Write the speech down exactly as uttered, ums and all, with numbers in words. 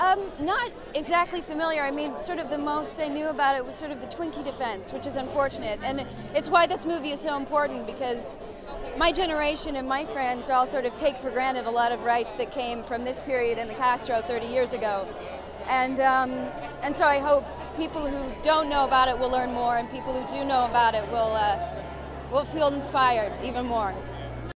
Um, not exactly familiar. I mean, sort of the most I knew about it was sort of the Twinkie defense, which is unfortunate. And it's why this movie is so important, because my generation and my friends all sort of take for granted a lot of rights that came from this period in the Castro thirty years ago. And, um, and so I hope people who don't know about it will learn more, and people who do know about it will, uh, will feel inspired even more.